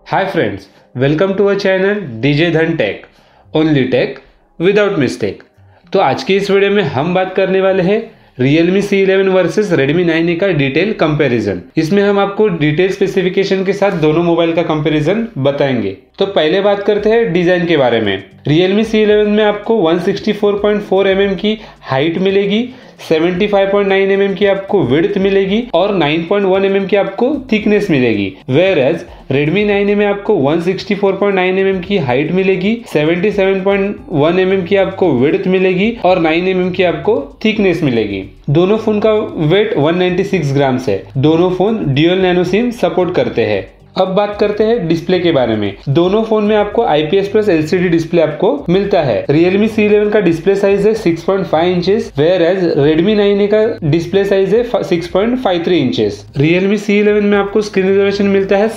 Hi friends, welcome to our channel DJ Dhan Tech, only tech without mistake। तो आज की इस video में हम बात करने वाले हैं Realme C11 versus Redmi 9A का डिटेल कंपैरिजन। इसमें हम आपको डिटेल स्पेसिफिकेशन के साथ दोनों मोबाइल का कंपैरिजन बताएंगे। तो पहले बात करते हैं डिजाइन के बारे में। Realme C11 में आपको 164.4 mm की हाइट मिलेगी, 75.9 mm की आपको विड्थ मिलेगी और 9.1 mm की आपको थिकनेस मिलेगी। वेयरएज Redmi 9A में आपको 164.9 mm की हाइट मिलेगी, 77.1 mm की आपको विड्थ मिलेगी और 9 mm की आपको थिकनेस मिलेगी। दोनों फोन का वेट 196 ग्राम है। दोनों phone dual nano SIM support करते हैं। अब बात करते हैं डिस्प्ले के बारे में। दोनों फोन में आपको IPS प्लस LCD डिस्प्ले आपको मिलता है। Realme C11 का डिस्प्ले साइज है 6.5 इंचेस, वेयरएज Redmi 9A का डिस्प्ले साइज है 6.53 इंचेस। Realme C11 में आपको स्क्रीन रेजोल्यूशन मिलता है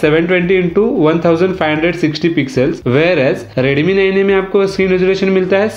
720x1560 pixels, whereas Redmi 9A में आपको स्क्रीन रेजोल्यूशन मिलता है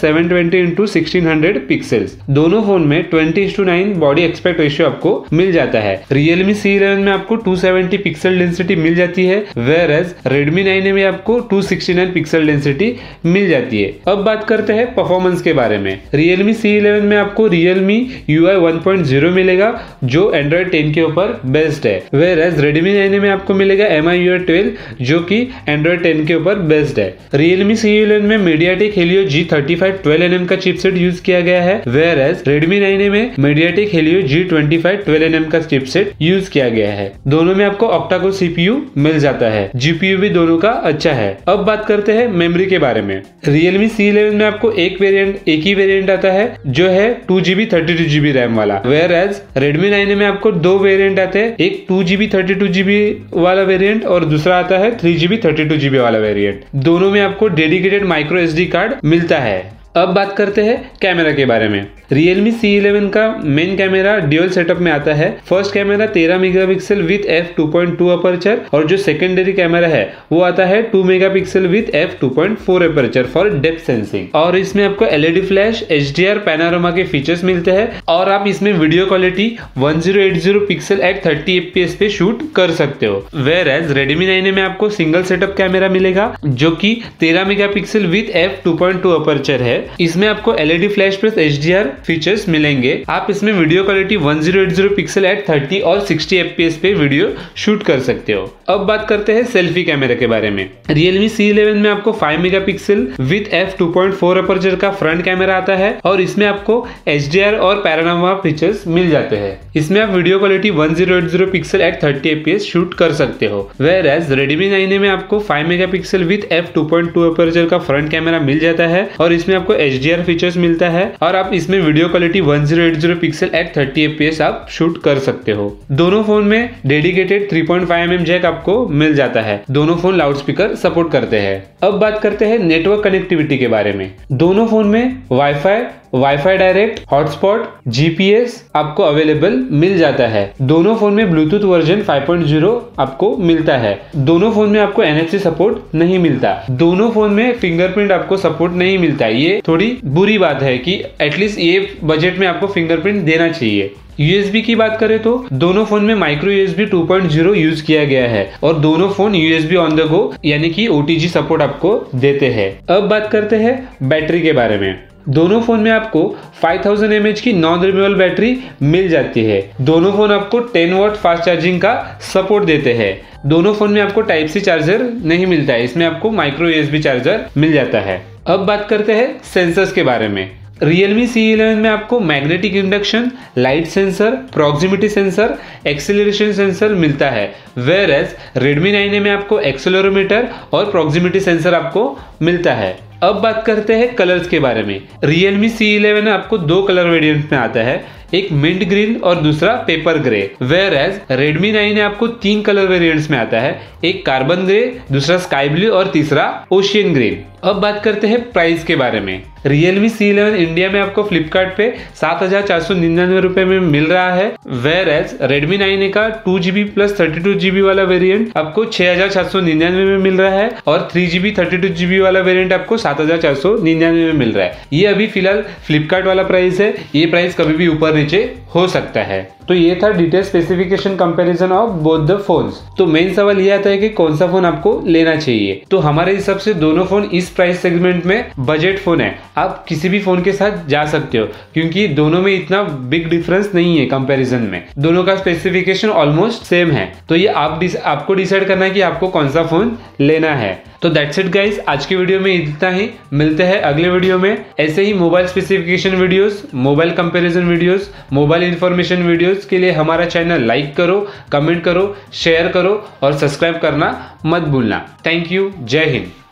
720x1600 पिक्सल्स। दोनों फोन में 20:9 बॉडी एस्पेक्ट रेशियो आपको मिल जाता है। Realme C11 में आपको 270 पिक्सल डेंसिटी मिल जाती है, वेयरएज Redmi 9A में आपको 269 पिक्सल डेंसिटी मिल जाती है। अब बात करते हैं परफॉर्मेंस के बारे में। Realme C11 में आपको Realme UI 1.0 मिलेगा जो Android 10 के ऊपर बेस्ड है, वेयरएज Redmi 9A में आपको मिलेगा MIUI 12 जो कि Android 10 के ऊपर बेस्ड है। Realme C11 में MediaTek Helio G35 12nm का चिपसेट यूज किया गया है, वेयरएज Redmi 9A में MediaTek Helio G25 12nm का चिपसेट यूज किया गया है। दोनों में आपको ऑक्टा-कोर CPU मिल जाता है। GPU भी दोनों का अच्छा है। अब बात करते हैं मेमोरी के बारे में। Realme C11 में आपको एक ही वेरिएंट आता है जो है 2GB 32GB रैम वाला, वेयरएज Redmi 9A में आपको दो वेरिएंट आते हैं, एक 2GB 32GB वाला वेरिएंट और दूसरा आता है 3GB 32GB वाला वेरिएंट। दोनों में आपको डेडिकेटेड माइक्रो SD कार्ड मिलता है। अब बात करते हैं कैमरा के बारे में। Realme C11 का मेन कैमरा ड्यूल सेटअप में आता है। First camera 13 megapixel with f2.2 aperture और जो सेकेंडरी कैमरा है वो आता है 2 megapixel with f2.4 aperture for depth sensing. और इसमें आपको LED फ्लैश, HDR, पैनोरामा के फीचर्स मिलते हैं और आप इसमें video quality 1080 pixel at 30 fps पे शूट कर सकते हो। वेयरएज Redmi 9A में आपको सिंगल सेटअप कैमरा मिलेगा जो कि 13 मेगापिक्सल विथ f2.2 अपर्चर है। इसमें आपको LED flash plus HDR features मिलेंगे। आप इसमें वीडियो क्वालिटी 1080 पिक्सल एट 30 और 60 fps पे वीडियो शूट कर सकते हो। अब बात करते हैं सेल्फी कैमरा के बारे में। Realme C11 में आपको 5 मेगापिक्सल विथ f2.4 अपर्चर का फ्रंट कैमरा आता है और इसमें आपको HDR और पैनोरामा फीचर्स मिल जाते हैं। इसमें आप video quality 1080 pixel at 30 fps shoot कर सकते हो। वेयरएज Redmi 9A में आपको 5 मेगापिक्सल विथ f2.2 अपर्चर का फ्रंट कैमरा मिल जाता है और इसमें आपको HDR फीचर्स मिलता है और आप इसमें video quality 1080 pixel at 30 fps आप शूट कर सकते हो। दोनों फोन में डेडिकेटेड 3.5 mm जैक आपको मिल जाता है। दोनों फोन लाउड स्पीकर सपोर्ट करते हैं। अब बात करते हैं नेटवर्क कनेक्टिविटी के बारे में। दोनों फोन में वाईफाई डायरेक्ट, हॉटस्पॉट, GPS आपको अवेलेबल मिल जाता है। दोनों फोन में ब्लूटूथ वर्जन 5.0 आपको मिलता है। दोनों फोन में आपको NFC सपोर्ट नहीं मिलता। दोनों फोन में फिंगरप्रिंट आपको सपोर्ट नहीं मिलता। ये थोड़ी बुरी बात है कि एटलीस्ट ये बजट में आपको फिंगरप्रिंट देना चाहिए। USB की बात करें तो दोनों फोन में माइक्रो USB 2.0 यूज किया गया है और दोनों phone USB on the go यानी कि OTG सपोर्ट आपको देते हैं। अब बात करते हैं बैटरी के बारे में। दोनों फोन में आपको 5000 mAh की नॉन रिमूवेबल बैटरी मिल जाती है। दोनों फोन आपको 10 वाट फास्ट चार्जिंग का सपोर्ट देते हैं। दोनों फोन में आपको टाइप C चार्जर नहीं मिलता है, इसमें आपको माइक्रो USB चार्जर मिल जाता है। अब बात करते हैं सेंसर्स के बारे में। Realme C11 में आपको magnetic induction, light sensor, proximity sensor, acceleration sensor मिलता है, वेयरएज Redmi 9A में आपको एक्सेलरोमीटर और प्रॉक्सिमिटी सेंसर आपको मिलता है। अब बात करते हैं कलर्स के बारे में। Realme C11 आपको दो कलर वेरिएंट में आता है, एक मिंट ग्रीन और दूसरा पेपर ग्रे, वेयरएज Redmi 9 आपको तीन कलर वेरिएंट्स में आता है, एक कार्बन ग्रे, दूसरा स्काई ब्लू और तीसरा ओशियन ग्रीन। अब बात करते हैं प्राइस के बारे में। Realme C11 इंडिया में आपको फ्लिपकार्ट पे 7,499 रुपए में मिल रहा है, वेयरएज Redmi 9A का 2GB प्लस 32GB वाला वेरिएंट आपको 6,499 में मिल रहा है और 3GB 32GB वाला वेरिएंट आपको 7,499 में मिल रहा है। ये अभी फिलहाल फ्लिपकार्ट वाला प्राइस है। ये प्राइस कभी भी ऊपर नीचे हो सकता है। तो ये था detail specification comparison of both the phones. तो मेन सवाल ये आता है कि कौन सा फोन आपको लेना चाहिए। तो हमारे हिसाब से दोनों फोन इस प्राइस सेगमेंट में बजट फोन है, आप किसी भी फोन के साथ जा सकते हो क्योंकि दोनों में इतना बिग डिफरेंस नहीं है कंपैरिजन में, दोनों का स्पेसिफिकेशन ऑलमोस्ट सेम है। तो ये आपको डिसाइड करना है कि आपको कौन सा फोन लेना है। तो दैट्स इट गाइस, आज की वीडियो में इतना ही। मिलते हैं अगले वीडियो में ऐसे ही mobile specification videos, mobile comparison videos, mobile information videos के लिए हमारा चैनल लाइक करो, कमेंट करो, शेयर करो और सब्सक्राइब करना मत भूलना। थैंक यू, जय हिंद।